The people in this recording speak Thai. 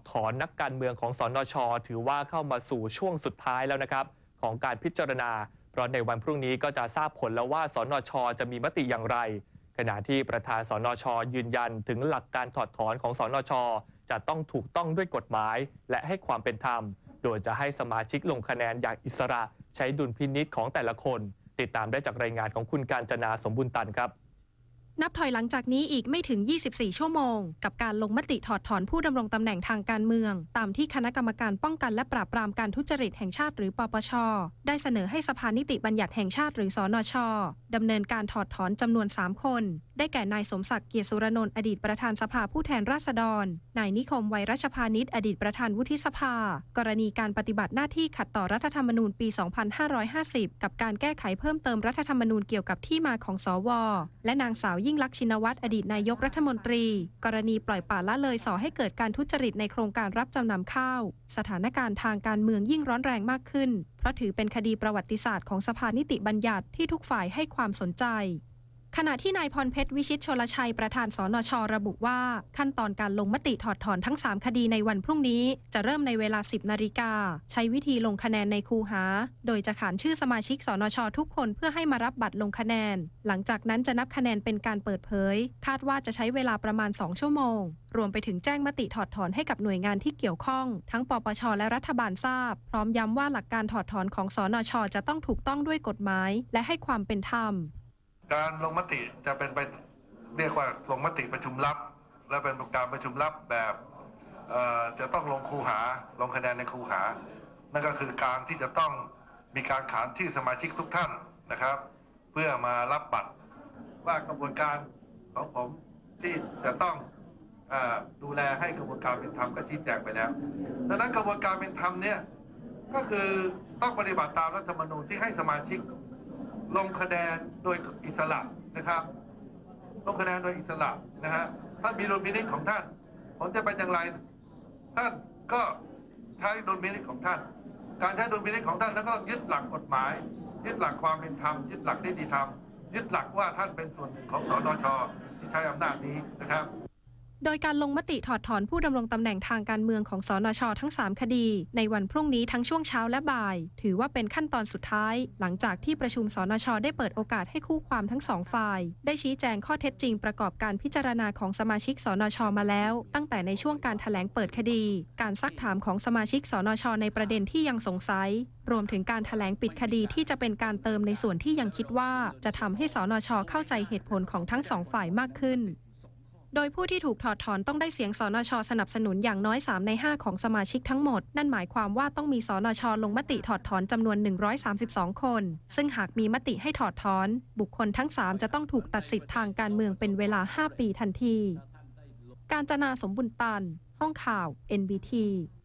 ถอนนักการเมืองของสนช.ถือว่าเข้ามาสู่ช่วงสุดท้ายแล้วนะครับของการพิจารณาเพราะในวันพรุ่งนี้ก็จะทราบผลแล้วว่าสนช.จะมีมติอย่างไรขณะที่ประธานสนช.ยืนยันถึงหลักการถอดถอนของสนช.จะต้องถูกต้องด้วยกฎหมายและให้ความเป็นธรรมโดยจะให้สมาชิกลงคะแนนอย่างอิสระใช้ดุลพินิจของแต่ละคนติดตามได้จากรายงานของคุณกาญจนาสมบุญตันครับนับถอยหลังจากนี้อีกไม่ถึง 24 ชั่วโมงกับการลงมติถอดถอนผู้ดำรงตำแหน่งทางการเมืองตามที่คณะกรรมการป้องกันและปราบปรามการทุจริตแห่งชาติหรือปปช.ได้เสนอให้สภานิติบัญญัติแห่งชาติหรือสนช.ดำเนินการถอดถอนจำนวน 3 คนได้แก่นายสมศักดิ์เกียรติสุรนนท์อดีตประธานสภาผู้แทนราษฎรนายนิคมไวรัชพานิชอดีตประธานวุฒิสภากรณีการปฏิบัติหน้าที่ขัดต่อรัฐธรรมนูญปี 2550 กับการแก้ไขเพิ่มเติมรัฐธรรมนูญเกี่ยวกับที่มาของสว.และนางสาวยิ่งลักษณ์ชินวัตรอดีตนายกรัฐมนตรีกรณีปล่อยปละละเลยส่อให้เกิดการทุจริตในโครงการรับจำนำข้าวสถานการณ์ทางการเมืองยิ่งร้อนแรงมากขึ้นเพราะถือเป็นคดีประวัติศาสตร์ของสภานิติบัญญัติที่ทุกฝ่ายให้ความสนใจขณะที่นายพรเพชรวิชิตชลชัยประธานสนช.ระบุว่าขั้นตอนการลงมติถอดถอนทั้ง3คดีในวันพรุ่งนี้จะเริ่มในเวลา 10 นาฬิกาใช้วิธีลงคะแนนในคูหาโดยจะขานชื่อสมาชิกสนช.ทุกคนเพื่อให้มารับบัตรลงคะแนนหลังจากนั้นจะนับคะแนนเป็นการเปิดเผยคาดว่าจะใช้เวลาประมาณ2 ชั่วโมงรวมไปถึงแจ้งมติถอดถอนให้กับหน่วยงานที่เกี่ยวข้องทั้งปปช.และรัฐบาลทราบพร้อมย้ำว่าหลักการถอดถอนของสนช.จะต้องถูกต้องด้วยกฎหมายและให้ความเป็นธรรมการลงมติจะเป็นไปเรียกว่าลงมติประชุมลับและเป็นการประชุมลับแบบจะต้องลงคูหาลงคะแนนในคูหานั่นก็คือการที่จะต้องมีการขานชื่อสมาชิกทุกท่านนะครับเพื่อมารับบัตรว่ากระบวนการของผมที่จะต้องดูแลให้กระบวนการเป็นธรรมก็ชี้แจงไปแล้วดังนั้นกระบวนการเป็นธรรมเนี่ยก็คือต้องปฏิบัติตามรัฐธรรมนูญที่ให้สมาชิกลงคะแนนโดยอิสระนะครับลงคะแนนโดยอิสระนะฮะท่านมีดุลพินิจของท่านผลจะเป็นอย่างไรท่านก็ใช้ดุลพินิจของท่านการใช้ดุลพินิจของท่านแล้วก็ยึดหลักกฎหมายยึดหลักความเป็นธรรมยึดหลักนิติธรรมยึดหลักว่าท่านเป็นส่วนหนึ่งของสนช.ที่ใช้อำนาจนี้นะครับโดยการลงมติถอดถอนผู้ดำรงตำแหน่งทางการเมืองของสนช.ทั้ง3คดีในวันพรุ่งนี้ทั้งช่วงเช้าและบ่ายถือว่าเป็นขั้นตอนสุดท้ายหลังจากที่ประชุมสนช.ได้เปิดโอกาสให้คู่ความทั้ง2ฝ่ายได้ชี้แจงข้อเท็จจริงประกอบการพิจารณาของสมาชิกสนช.มาแล้วตั้งแต่ในช่วงการแถลงเปิดคดีการซักถามของสมาชิกสนช.ในประเด็นที่ยังสงสัยรวมถึงการแถลงปิดคดีที่จะเป็นการเติมในส่วนที่ยังคิดว่าจะทำให้สนช.เข้าใจเหตุผลของทั้ง2ฝ่ายมากขึ้นโดยผู้ที่ถูกถอดถอนต้องได้เสียงสนช.สนับสนุนอย่างน้อย3ใน5ของสมาชิกทั้งหมดนั่นหมายความว่าต้องมีสนช.ลงมติถอดถอนจำนวน132คนซึ่งหากมีมติให้ถอดถอนบุคคลทั้ง3จะต้องถูกตัดสิทธิ์ทางการเมืองเป็นเวลา5 ปีทันทีกาญจนาสมบุญตันห้องข่าว NBT